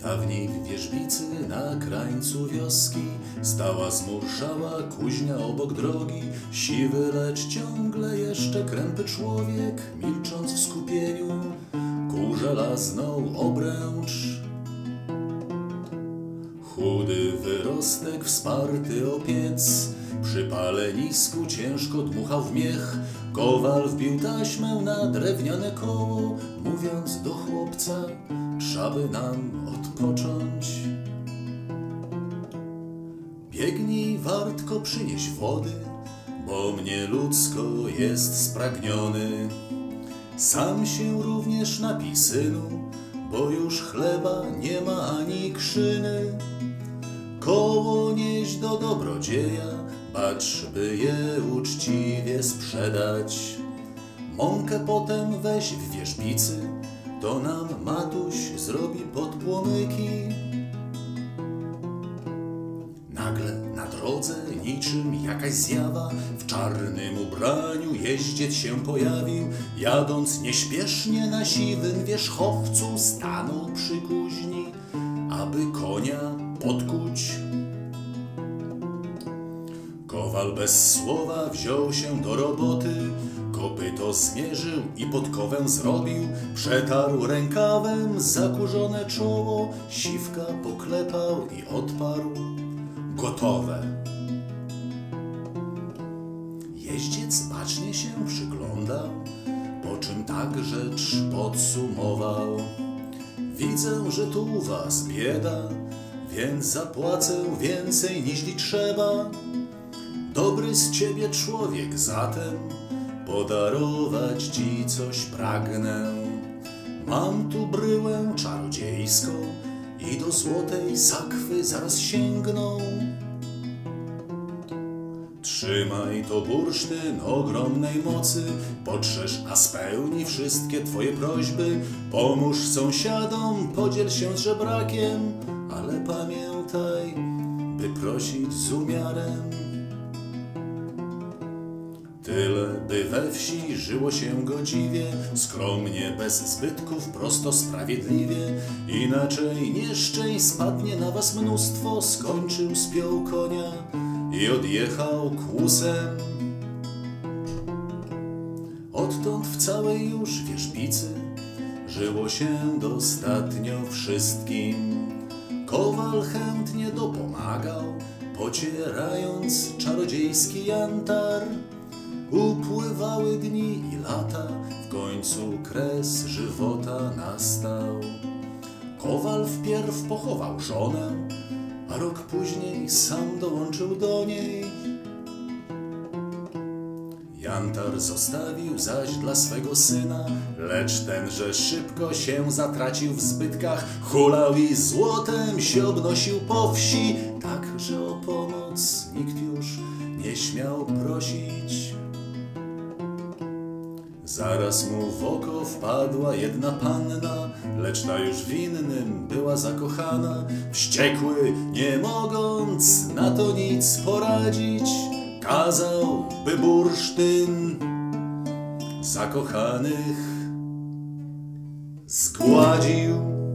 Dawniej w Wierzbicy na krańcu wioski stała zmurszała kuźnia obok drogi. Siwy, lecz ciągle jeszcze krępy człowiek, milcząc w skupieniu, ku żelazną obręcz. Chudy wyrostek wsparty o piec, przy palenisku ciężko dmuchał w miech. Kowal wbił taśmę na drewniane koło, mówiąc do chłopca: trzeba nam odpocząć. Biegnij, Wartko, przynieś wody, bo mnie ludzko jest spragniony. Sam się również napij, synu, bo już chleba nie ma ani krzyny. Koło nieś do dobrodzieja, bacz, by je uczciwie sprzedać. Mąkę potem weź w Wierzbicy, to nam matuś zrobi podpłomyki. Nagle na drodze, niczym jakaś zjawa, w czarnym ubraniu jeździec się pojawił. Jadąc nieśpiesznie na siwym wierzchowcu, stanął przy kuźni, aby konia podkuć. Kowal bez słowa wziął się do roboty, kopyto zmierzył i podkowę zrobił. Przetarł rękawem zakurzone czoło, siwka poklepał i odparł: gotowe. Jeździec bacznie się przyglądał, po czym tak rzecz podsumował: widzę, że tu u was bieda, więc zapłacę więcej niźli trzeba. Dobry z ciebie człowiek zatem, podarować ci coś pragnę. Mam tu bryłę czarodziejską i do złotej sakwy zaraz sięgną. Trzymaj to bursztyn ogromnej mocy, potrzesz, a spełni wszystkie twoje prośby. Pomóż sąsiadom, podziel się z żebrakiem, ale pamiętaj, by prosić z umiarem. Tyle, by we wsi żyło się godziwie, skromnie, bez zbytków, prosto, sprawiedliwie. Inaczej nieszczęść spadnie na was mnóstwo. Skończył, spiął konia i odjechał kłusem. Odtąd w całej już Wierzbicy żyło się dostatnio wszystkim. Kowal chętnie dopomagał, pocierając czarodziejski jantar. Upływały dni i lata, w końcu kres żywota nastał. Kowal wpierw pochował żonę, a rok później sam dołączył do niej. Jantar zostawił zaś dla swego syna, lecz tenże szybko się zatracił w zbytkach. Hulał i złotem się obnosił po wsi, tak że o pomoc nikt już nie śmiał prosić. Zaraz mu w oko wpadła jedna panna, lecz ta już w innym była zakochana. Wściekły, nie mogąc na to nic poradzić, kazał, by bursztyn zakochanych zgładził.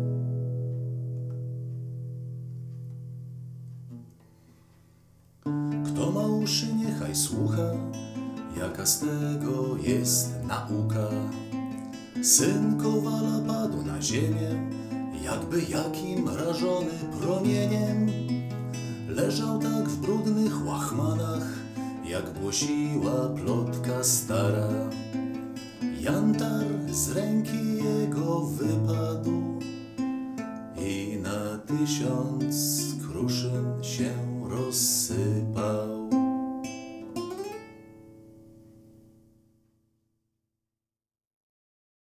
Kto ma uszy, niechaj słucha, jaka z tego jest nauka. Syn Kowala padł na ziemię, jakby jakim rażony promieniem. Leżał tak w brudnych łachmanach, jak głosiła plotka stara. Jantar z ręki jego wypadł i na 1000 kruszyn się rozsypał.